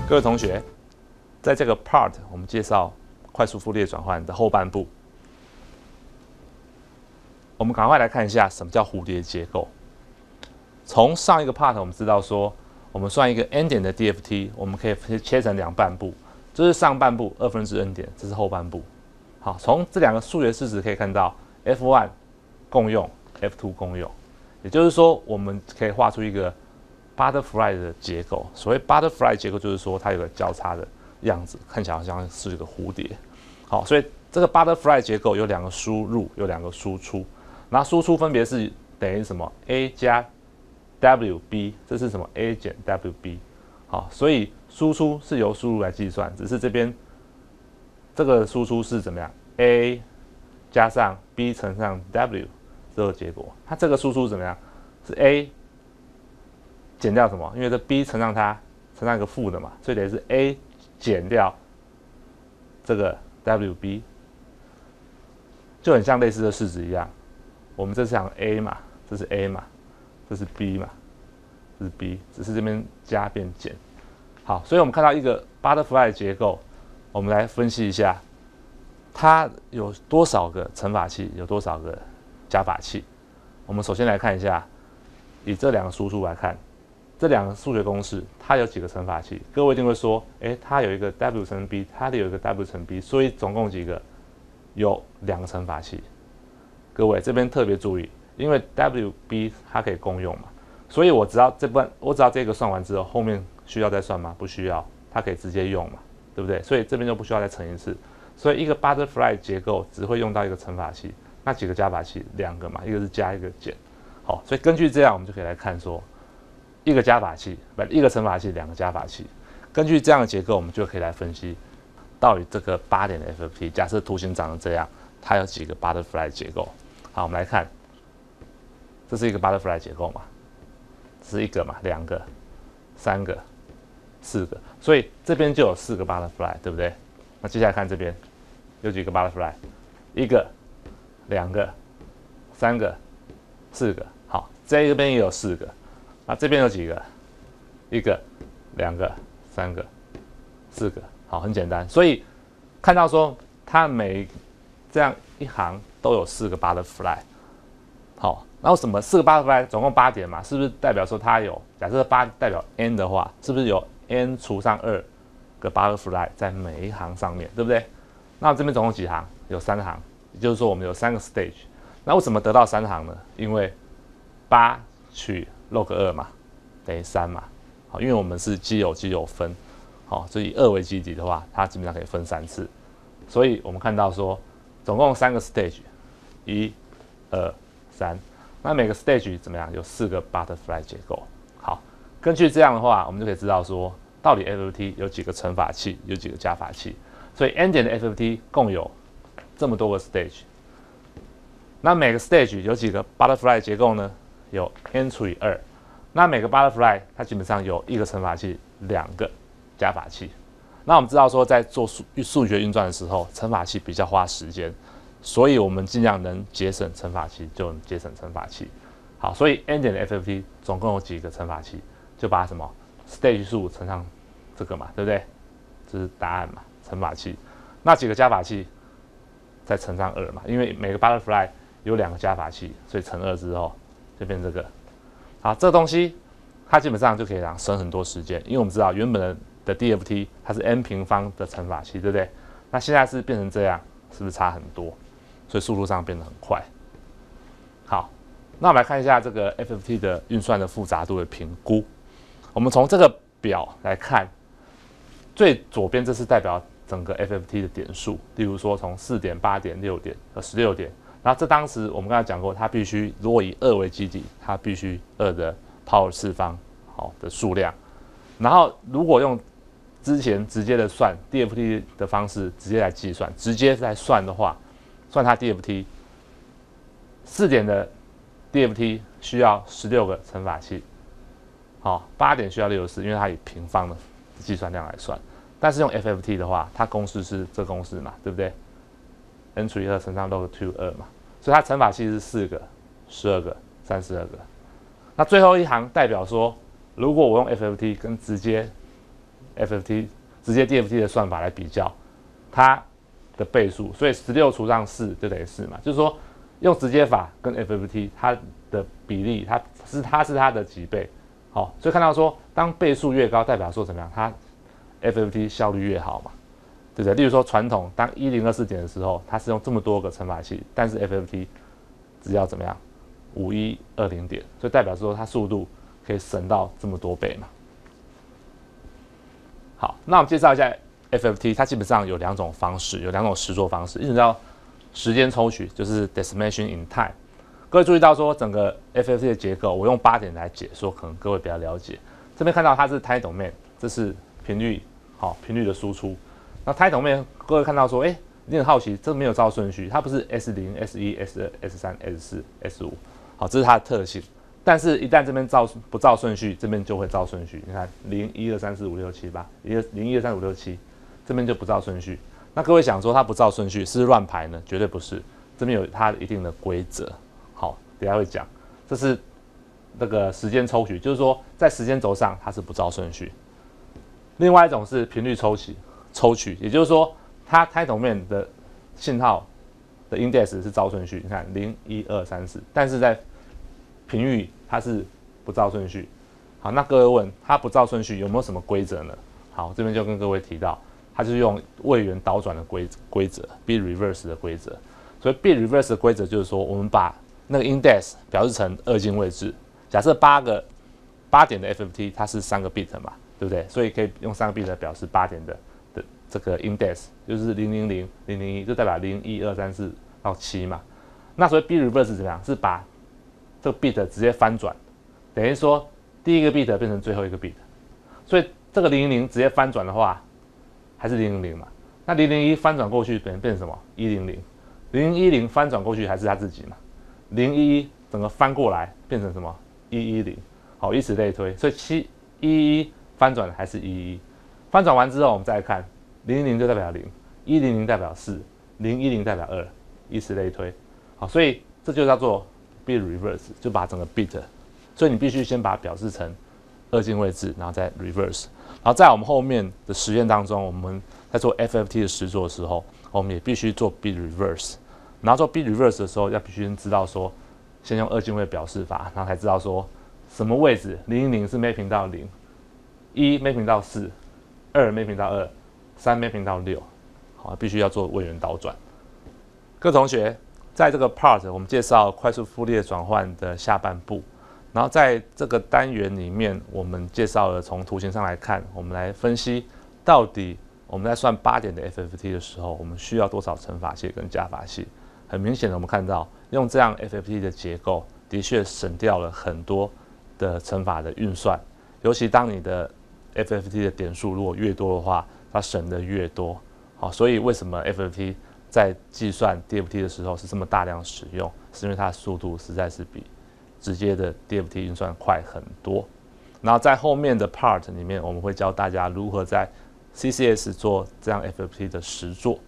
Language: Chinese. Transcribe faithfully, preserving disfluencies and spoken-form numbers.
各位同学，在这个 part 我们介绍快速傅立叶转换的后半部，我们赶快来看一下什么叫蝴蝶结构。从上一个 part 我们知道说，我们算一个 n 点的 D F T， 我们可以切成两半部，这是上半部二分之 n 点，这是后半部。好，从这两个数学式子可以看到 F 一 共用 ，F 二 共用，也就是说，我们可以画出一个 butterfly 的结构。所谓 butterfly 结构，就是说它有个交叉的样子，看起来好像是一个蝴蝶。好，所以这个 butterfly 结构有两个输入，有两个输出，然后输出分别是等于什么 A 加 W B， 这是什么 A 减 W B。好，所以输出是由输入来计算，只是这边这个输出是怎么样 ？A 加上 B 乘上 W 这个结果，它这个输出怎么样？是 A 减掉什么？因为这 B 乘上它乘上一个负的嘛，所以等于是 A 减掉这个 W B， 就很像类似的式子一样。我们这是讲 A 嘛，这是 A 嘛，这是 B 嘛，这是 B， 只是这边加变减。好，所以我们看到一个 butterfly 的结构，我们来分析一下，它有多少个乘法器，有多少个加法器。我们首先来看一下，以这两个输出来看，这两个数学公式它有几个乘法器？各位一定会说，哎，它有一个 W 乘 B， 它有一个 W 乘 B， 所以总共几个？有两个乘法器。各位这边特别注意，因为 W B 它可以共用嘛，所以我只要这半，我只要这个算完之后，后面需要再算吗？不需要，它可以直接用嘛，对不对？所以这边就不需要再乘一次。所以一个 butterfly 结构只会用到一个乘法器，那几个加法器？两个嘛，一个是加，一个减。好，所以根据这样，我们就可以来看说，一个加法器，不，一个乘法器，两个加法器。根据这样的结构，我们就可以来分析，到底这个八点的 F F T， 假设图形长成这样，它有几个 butterfly 结构？好，我们来看，这是一个 butterfly 结构嘛，这是一个嘛，两个、三个、四个，所以这边就有四个 butterfly， 对不对？那接下来看这边有几个 butterfly， 一个、两个、三个、四个。好，这边也有四个，那这边有几个？一个、两个、三个、四个。好，很简单。所以看到说它每这样一行都有四个 butterfly。好，然后什么四个 butterfly 总共八点嘛，是不是代表说它有？假设八代表 n 的话，是不是有 n 除上二个 butterfly 在每一行上面，对不对？那这边总共几行？有三行，也就是说我们有三个 stage。那为什么得到三行呢？因为八取 log 二嘛，等于三嘛。好，因为我们是奇有奇有分，好，所以以二为基底的话，它基本上可以分三次。所以我们看到说，总共三个 stage， 一、二、三。那每个 stage 怎么样？有四个 butterfly 结构。好，根据这样的话，我们就可以知道说，到底 F F T 有几个乘法器，有几个加法器。所以 n 点的 F F T 共有这么多个 stage。那每个 stage 有几个 butterfly 结构呢？有 n 除以二。那每个 butterfly 它基本上有一个乘法器，两个加法器。那我们知道说，在做数数学运算的时候，乘法器比较花时间，所以我们尽量能节省乘法器就能节省乘法器。好，所以 n 点的 F F T 总共有几个乘法器？就把什么 stage 数乘上这个嘛，对不对？这是答案嘛，乘法器。那几个加法器？再乘上二嘛，因为每个 butterfly 有两个加法器，所以乘二之后就变这个。好，这个东西它基本上就可以让省很多时间，因为我们知道原本的的 D F T 它是 n 平方的乘法器，对不对？那现在是变成这样，是不是差很多？所以速度上变得很快。好，那我们来看一下这个 F F T 的运算的复杂度的评估。我们从这个表来看，最左边这是代表整个 F F T 的点数，例如说从四点、八点、六点和十六点。然后这当时我们刚才讲过，它必须如果以二为基底，它必须二的 power 次方好的数量。然后如果用之前直接的算 D F T 的方式直接来计算，直接来算的话，算它 D F T 四点的 D F T 需要十六个乘法器，好，八点需要六十四，因为它以平方的计算量来算。但是用 F F T 的话，它公式是这公式嘛，对不对 ？n 除以二乘上 log 二 嘛，所以它乘法器是四个、十二个、三十二个。那最后一行代表说，如果我用 F F T 跟直接 F F T 直接 D F T 的算法来比较它的倍数，所以十六除上四就等于四嘛，就是说用直接法跟 F F T 它的比例，它是它是它的几倍，好，所以看到说当倍数越高，代表说怎么样，它 F F T 效率越好嘛，对不对？例如说传统当一零二四点的时候，它是用这么多个乘法器，但是 F F T 只要怎么样五一二零点，所以代表说它速度可以省到这么多倍嘛。好，那我们介绍一下 F F T， 它基本上有两种方式，有两种实作方式，一种叫时间抽取，就是 decimation in time。各位注意到说整个 F F T 的结构，我用八点来解说，可能各位比较了解。这边看到它是 time domain， 这是频率，好，频率的输出。那 time domain， 各位看到说，哎，你很好奇，这没有照顺序，它不是 S 零、S 一、S 二、S 三、S 四、S 五，好，这是它的特性。但是，一旦这边照不照顺序，这边就会照顺序。你看，零、一、二、三、四、五、六、七、八，零、一、二、三、五、六、七，这边就不照顺序。那各位想说它不照顺序是乱排呢？绝对不是，这边有它一定的规则。好，等一下会讲，这是那个时间抽取，就是说在时间轴上它是不照顺序。另外一种是频率抽取，抽取，也就是说它 time domain 的信号的 index 是照顺序。你看，零、一、二、三、四，但是在频率它是不照顺序。好，那各位问它不照顺序有没有什么规则呢？好，这边就跟各位提到，它就是用位元倒转的规规则 ，bit reverse 的规则。所以 bit reverse 的规则就是说，我们把那个 index 表示成二进位制。假设八个八点的 F F T 它是三个 bit 嘛，对不对？所以可以用三个 bit 表示八点的的这个 index， 就是零零零、零零一，就代表零、一、二、三、四到七嘛。那所以 bit reverse 怎么样？是把这个 bit 直接翻转，等于说第一个 bit 变成最后一个 bit， 所以这个零零零直接翻转的话，还是零零零嘛？那零零一翻转过去变变成什么？一零零，零一零翻转过去还是他自己嘛？零一一整个翻过来变成什么？一一零，好，以此类推。所以七一一翻转还是一一，翻转完之后我们再来看，零零就代表零，一零零代表四，零一零代表二，以此类推。好，所以这就叫做 bit reverse， 就把整个 bit， 所以你必须先把它表示成二进位制，然后再 reverse。然后在我们后面的实验当中，我们在做 F F T 的实作的时候，我们也必须做 bit reverse。然后做 bit reverse 的时候，要必须先知道说，先用二进位表示法，然后才知道说什么位置零零零是 mapping 到零，一 mapping 到四，二 mapping 到二，三 mapping 到六，好，必须要做位元倒转。各位同学，在这个 part 我们介绍快速傅立叶转换的下半部。然后在这个单元里面，我们介绍了从图形上来看，我们来分析到底我们在算八点的 F F T 的时候，我们需要多少乘法器跟加法器。很明显的，我们看到用这样 F F T 的结构，的确省掉了很多的乘法的运算。尤其当你的 F F T 的点数如果越多的话，它省的越多。好，所以为什么 F F T 在计算 D F T 的时候是这么大量使用？是因为它的速度实在是比直接的 D F T 运算快很多。然后在后面的 part 里面，我们会教大家如何在 C C S 做这样 F F T 的实作。